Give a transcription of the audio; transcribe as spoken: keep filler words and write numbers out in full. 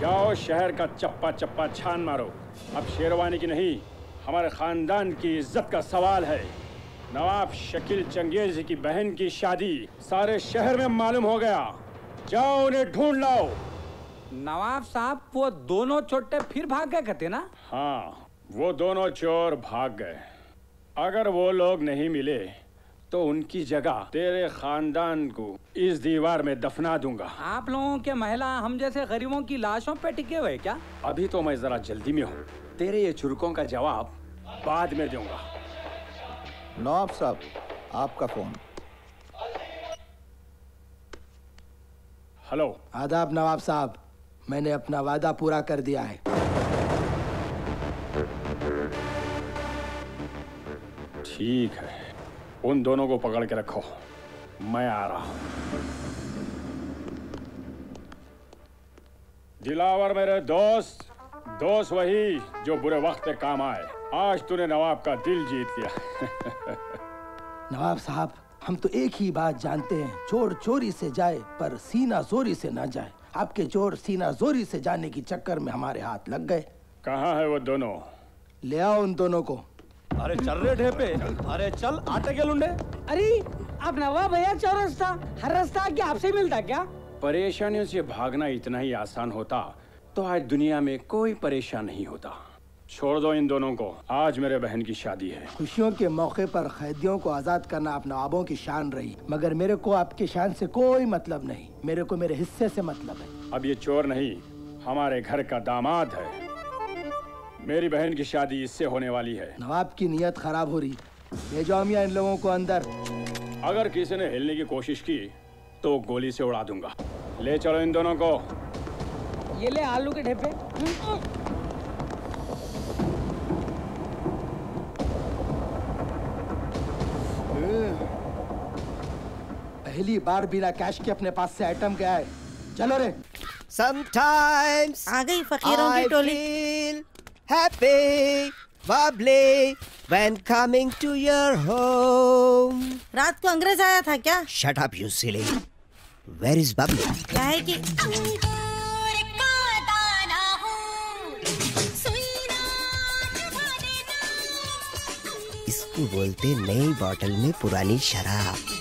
जाओ शहर का चप्पा चप्पा छान मारो। अब शेरवानी की नहीं, हमारे खानदान की इज्जत का सवाल है। नवाब शकील चंगेजी की बहन की शादी सारे शहर में मालूम हो गया। जाओ उन्हें ढूंढ लाओ। नवाब साहब, वो दोनों छोटे फिर भाग गए कहते ना? हाँ, वो दोनों चोर भाग गए। अगर वो लोग नहीं मिले तो उनकी जगह तेरे खानदान को इस दीवार में दफना दूंगा। आप लोगों के महिला हम जैसे गरीबों की लाशों पे टिके हुए क्या? अभी तो मैं जरा जल्दी में हूँ, तेरे ये चुरकों का जवाब बाद में दूंगा। नवाब साहब, आपका फोन। हेलो। आदाब नवाब साहब, मैंने अपना वादा पूरा कर दिया है। ठीक है, उन दोनों को पकड़ के रखो, मैं आ रहा हूं। दिलावर मेरे दोस्त, दोस्त वही जो बुरे वक्त पे काम आए। आज तूने नवाब का दिल जीत लिया। नवाब साहब, हम तो एक ही बात जानते हैं, चोर चोरी से जाए पर सीना जोरी से ना जाए। आपके चोर सीना जोरी से जाने की चक्कर में हमारे हाथ लग गए। कहाँ है वो दोनों? ले आओ उन दोनों को। अरे चल रे ढेपे, अरे चल आटे के लुंडे। अरे आप नवाब भैया चौरस्ता, हर रास्ता आके आपसे मिलता क्या? परेशानियों से भागना इतना ही आसान होता तो आज दुनिया में कोई परेशान नहीं होता। छोड़ दो इन दोनों को, आज मेरे बहन की शादी है। खुशियों के मौके पर कैदियों को आजाद करना आप नवाबों की शान रही, मगर मेरे को आपकी शान से कोई मतलब नहीं। मेरे को मेरे हिस्से से मतलब है। अब ये चोर नहीं, हमारे घर का दामाद है। मेरी बहन की शादी इससे होने वाली है। नवाब की नीयत खराब हो रही, ले जाओ मियां इन लोगों को अंदर। अगर किसी ने हिलने की कोशिश की तो गोली से उड़ा दूंगा। ले चलो इन दोनों को। ये ले आलू के ढेपे। पहली बार बिना कैश के अपने पास से आइटम गया है। चलो रे। Sometimes आ गई फकीरों की टोली। I feel happy, bubbly when coming to your home. रात को अंग्रेज आया था क्या? Shut up, you silly. Where is bubbly? क्या है कि इसको बोलते नई बोतल में पुरानी शराब।